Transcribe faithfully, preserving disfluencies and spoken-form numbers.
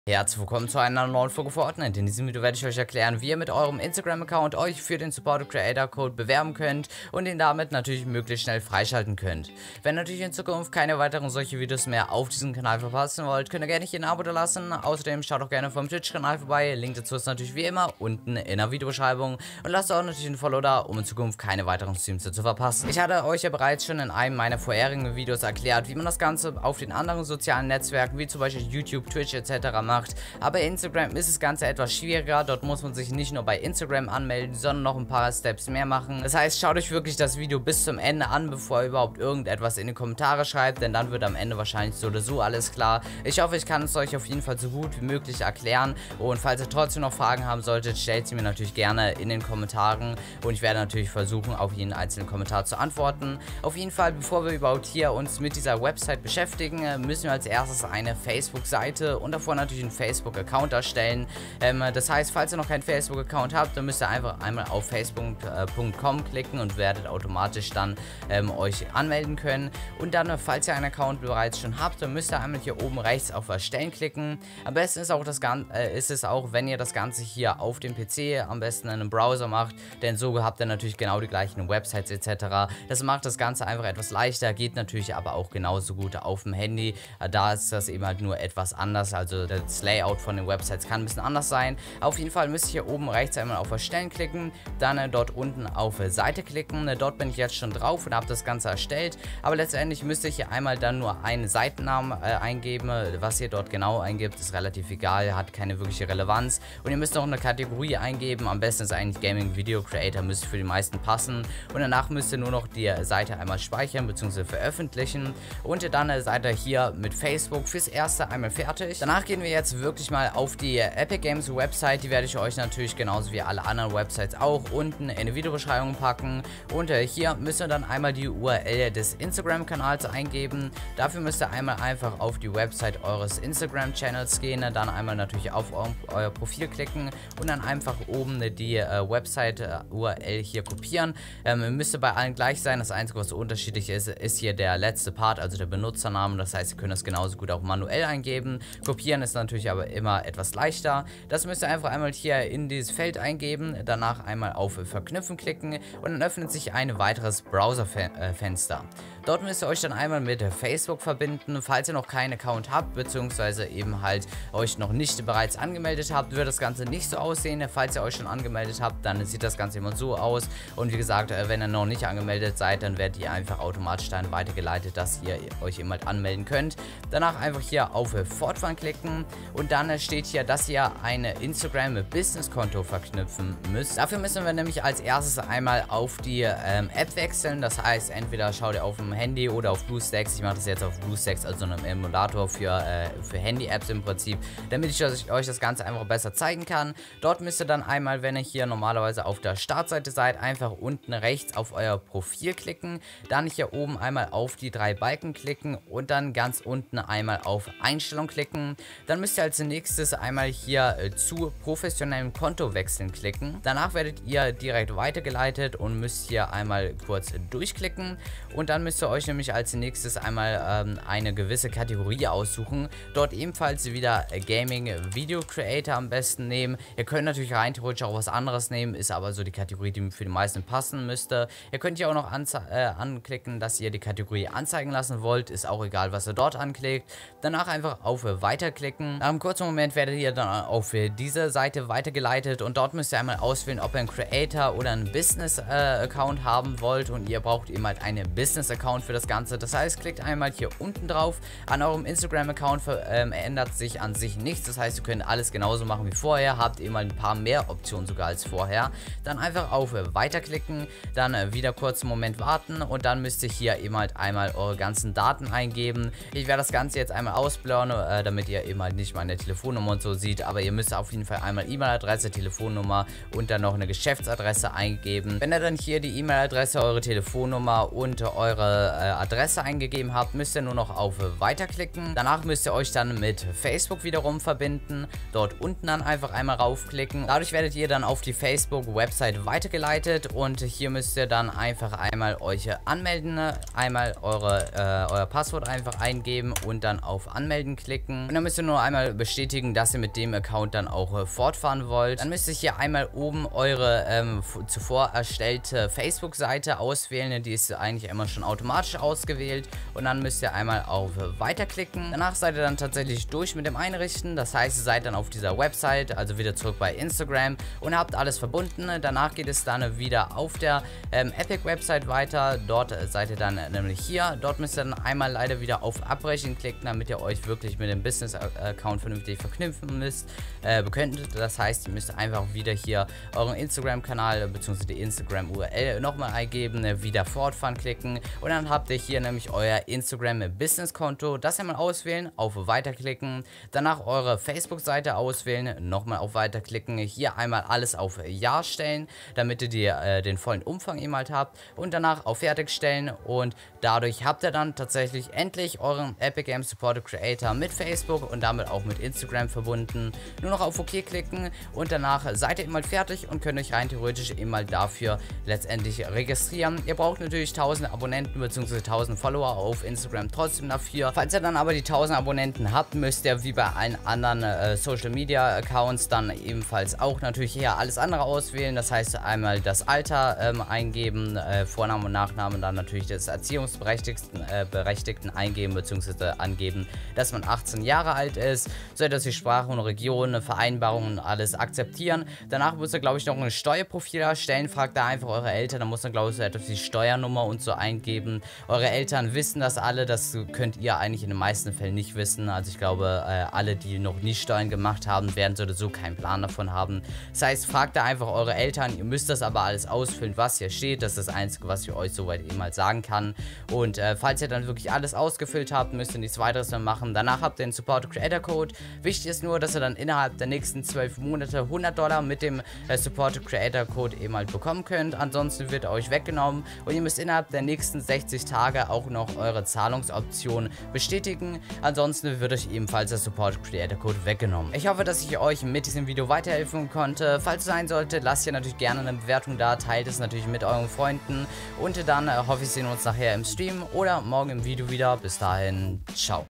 Herzlich willkommen zu einer neuen Folge Fortnite. In diesem Video werde ich euch erklären, wie ihr mit eurem Instagram-Account euch für den Supported Creator Code bewerben könnt und ihn damit natürlich möglichst schnell freischalten könnt. Wenn ihr natürlich in Zukunft keine weiteren solche Videos mehr auf diesem Kanal verpassen wollt, könnt ihr gerne hier ein Abo da lassen. Außerdem schaut auch gerne vom Twitch-Kanal vorbei. Link dazu ist natürlich wie immer unten in der Videobeschreibung. Und lasst auch natürlich ein Follow da, um in Zukunft keine weiteren Streams zu verpassen. Ich hatte euch ja bereits schon in einem meiner vorherigen Videos erklärt, wie man das Ganze auf den anderen sozialen Netzwerken, wie zum Beispiel YouTube, Twitch et cetera macht. Aber bei Instagram ist das Ganze etwas schwieriger. Dort muss man sich nicht nur bei Instagram anmelden, sondern noch ein paar Steps mehr machen. Das heißt, schaut euch wirklich das Video bis zum Ende an, bevor ihr überhaupt irgendetwas in die Kommentare schreibt, denn dann wird am Ende wahrscheinlich so oder so alles klar. Ich hoffe, ich kann es euch auf jeden Fall so gut wie möglich erklären. Und falls ihr trotzdem noch Fragen haben solltet, stellt sie mir natürlich gerne in den Kommentaren. Und ich werde natürlich versuchen, auf jeden einzelnen Kommentar zu antworten. Auf jeden Fall, bevor wir überhaupt hier uns mit dieser Website beschäftigen, müssen wir als erstes eine Facebook-Seite und davor natürlich ein Facebook-Account erstellen. Ähm, das heißt, falls ihr noch keinen Facebook-Account habt, dann müsst ihr einfach einmal auf facebook punkt com klicken und werdet automatisch dann ähm, euch anmelden können. Und dann, falls ihr einen Account bereits schon habt, dann müsst ihr einmal hier oben rechts auf Erstellen klicken. Am besten ist, auch das Gan äh, ist es auch, wenn ihr das Ganze hier auf dem P C am besten in einem Browser macht, denn so habt ihr natürlich genau die gleichen Websites et cetera. Das macht das Ganze einfach etwas leichter, geht natürlich aber auch genauso gut auf dem Handy. Äh, da ist das eben halt nur etwas anders, also das Layout von den Websites kann ein bisschen anders sein. Auf jeden Fall müsst ihr hier oben rechts einmal auf Erstellen klicken, dann äh, dort unten auf äh, Seite klicken. Äh, dort bin ich jetzt schon drauf und habe das Ganze erstellt, aber letztendlich müsst ihr hier einmal dann nur einen Seitennamen äh, eingeben. Was ihr dort genau eingibt, ist relativ egal, hat keine wirkliche Relevanz. Und ihr müsst noch eine Kategorie eingeben, am besten ist eigentlich Gaming Video Creator, müsste für die meisten passen. Und danach müsst ihr nur noch die Seite einmal speichern bzw. veröffentlichen und dann äh, seid ihr hier mit Facebook fürs Erste einmal fertig. Danach gehen wir jetzt wirklich mal auf die Epic Games Website, die werde ich euch natürlich genauso wie alle anderen Websites auch unten in die Videobeschreibung packen. Und äh, hier müsst ihr dann einmal die U R L des Instagram-Kanals eingeben. Dafür müsst ihr einmal einfach auf die Website eures Instagram-Channels gehen, dann einmal natürlich auf eu euer Profil klicken und dann einfach oben die äh, Website-U R L hier kopieren. Ähm, müsste bei allen gleich sein. Das Einzige, was unterschiedlich ist, ist hier der letzte Part, also der Benutzername. Das heißt, ihr könnt das genauso gut auch manuell eingeben. Kopieren ist natürlich aber immer etwas leichter. Das müsst ihr einfach einmal hier in dieses Feld eingeben, danach einmal auf Verknüpfen klicken und dann öffnet sich ein weiteres Browserfenster. Dort müsst ihr euch dann einmal mit Facebook verbinden. Falls ihr noch keinen Account habt, beziehungsweise eben halt euch noch nicht bereits angemeldet habt, wird das Ganze nicht so aussehen. Falls ihr euch schon angemeldet habt, dann sieht das Ganze immer so aus. Und wie gesagt, wenn ihr noch nicht angemeldet seid, dann werdet ihr einfach automatisch dann weitergeleitet, dass ihr euch eben halt anmelden könnt. Danach einfach hier auf Fortfahren klicken und dann steht hier, dass ihr ein Instagram-Business-Konto verknüpfen müsst. Dafür müssen wir nämlich als erstes einmal auf die ähm, App wechseln. Das heißt, entweder schaut ihr auf dem Handy oder auf BlueStacks. Ich mache das jetzt auf BlueStacks, also einem Emulator für, äh, für Handy-Apps im Prinzip, damit ich euch das Ganze einfach besser zeigen kann. Dort müsst ihr dann einmal, wenn ihr hier normalerweise auf der Startseite seid, einfach unten rechts auf euer Profil klicken. Dann hier oben einmal auf die drei Balken klicken und dann ganz unten einmal auf Einstellung klicken. Dann müsst ihr als nächstes einmal hier äh, zu professionellem Konto wechseln klicken. Danach werdet ihr direkt weitergeleitet und müsst hier einmal kurz durchklicken und dann müsst ihr euch nämlich als nächstes einmal ähm, eine gewisse Kategorie aussuchen. Dort ebenfalls wieder Gaming Video Creator am besten nehmen. Ihr könnt natürlich rein theoretisch auch was anderes nehmen, ist aber so die Kategorie, die für die meisten passen müsste. Ihr könnt hier auch noch äh, anklicken, dass ihr die Kategorie anzeigen lassen wollt, ist auch egal, was ihr dort anklickt. Danach einfach auf Weiterklicken. Nach einem kurzen Moment werdet ihr dann auf diese Seite weitergeleitet und dort müsst ihr einmal auswählen, ob ihr einen Creator oder einen Business-Account äh, haben wollt und ihr braucht eben halt einen Business-Account für das Ganze. Das heißt, klickt einmal hier unten drauf. An eurem Instagram-Account ähm, ändert sich an sich nichts. Das heißt, ihr könnt alles genauso machen wie vorher, habt eben halt ein paar mehr Optionen sogar als vorher. Dann einfach auf äh, Weiterklicken, dann äh, wieder kurz einen Moment warten und dann müsst ihr hier eben halt einmal eure ganzen Daten eingeben. Ich werde das Ganze jetzt einmal ausblurren, äh, damit ihr eben halt nicht meine Telefonnummer und so sieht, aber ihr müsst auf jeden Fall einmal E-Mail-Adresse, Telefonnummer und dann noch eine Geschäftsadresse eingeben. Wenn ihr dann hier die E-Mail-Adresse, eure Telefonnummer und eure eure äh, Adresse eingegeben habt, müsst ihr nur noch auf Weiterklicken. Danach müsst ihr euch dann mit Facebook wiederum verbinden. Dort unten dann einfach einmal raufklicken. Dadurch werdet ihr dann auf die Facebook-Website weitergeleitet und hier müsst ihr dann einfach einmal euch anmelden, einmal eure, äh, euer Passwort einfach eingeben und dann auf Anmelden klicken. Und dann müsst ihr nur einmal bestätigen, dass ihr mit dem Account dann auch äh, fortfahren wollt. Dann müsst ihr hier einmal oben eure ähm, zuvor erstellte Facebook-Seite auswählen. Die ist eigentlich immer schon automatisch ausgewählt. Und dann müsst ihr einmal auf äh, Weiterklicken. Danach seid ihr dann tatsächlich durch mit dem Einrichten. Das heißt, ihr seid dann auf dieser Website, also wieder zurück bei Instagram und habt alles verbunden. Danach geht es dann wieder auf der ähm, Epic-Website weiter. Dort äh, seid ihr dann äh, nämlich hier. Dort müsst ihr dann einmal leider wieder auf Abbrechen klicken, damit ihr euch wirklich mit dem Business-Account vernünftig verknüpfen müsst, äh, könnt. Das heißt, ihr müsst einfach wieder hier euren Instagram-Kanal bzw. die Instagram-U R L nochmal eingeben, äh, wieder fortfahren klicken und dann habt ihr hier nämlich euer Instagram-Business-Konto. Das einmal auswählen, auf Weiterklicken, danach eure Facebook-Seite auswählen, nochmal auf Weiterklicken, hier einmal alles auf Ja stellen, damit ihr die, äh, den vollen Umfang eben halt habt und danach auf Fertig stellen und dadurch habt ihr dann tatsächlich endlich euren Epic Games Supported Creator mit Facebook und damit auch mit Instagram verbunden. Nur noch auf OK klicken und danach seid ihr eben mal fertig und könnt euch rein theoretisch eben mal dafür letztendlich registrieren. Ihr braucht natürlich tausend Abonnenten bzw. tausend Follower auf Instagram trotzdem dafür. Falls ihr dann aber die tausend Abonnenten habt, müsst ihr wie bei allen anderen äh, Social Media Accounts dann ebenfalls auch natürlich hier alles andere auswählen. Das heißt einmal das Alter ähm, eingeben, äh, Vorname und Nachname, dann natürlich das Erziehungsberechtigten äh, Berechtigten eingeben bzw. angeben, dass man achtzehn Jahre alt ist, sollte die Sprache und Region, Vereinbarungen alles akzeptieren. Danach müsst ihr, glaube ich, noch ein Steuerprofil erstellen. Fragt da einfach eure Eltern, dann muss man, glaube ich, so etwas wie Steuernummer und so eingeben. Eure Eltern wissen das alle, das könnt ihr eigentlich in den meisten Fällen nicht wissen. Also ich glaube, äh, alle, die noch nie Steuern gemacht haben, werden so oder so keinen Plan davon haben. Das heißt, fragt da einfach eure Eltern. Ihr müsst das aber alles ausfüllen, was hier steht. Das ist das Einzige, was ich euch soweit eben mal sagen kann. Und äh, falls ihr dann wirklich alles ausgefüllt habt, müsst ihr nichts weiteres mehr machen. Danach habt ihr den Support Creator Code. Wichtig ist nur, dass ihr dann innerhalb der nächsten zwölf Monate hundert Dollar mit dem äh, Support Creator Code eben halt bekommen könnt. Ansonsten wird er euch weggenommen und ihr müsst innerhalb der nächsten sechzig Tage auch noch eure Zahlungsoption bestätigen. Ansonsten wird euch ebenfalls der Support Creator Code weggenommen. Ich hoffe, dass ich euch mit diesem Video weiterhelfen konnte. Falls es sein sollte, lasst ihr natürlich gerne eine Bewertung da, teilt es natürlich mit euren Freunden und dann äh, hoffe ich, sehen wir uns nachher im Stream oder morgen im Video wieder. Bis dahin, ciao.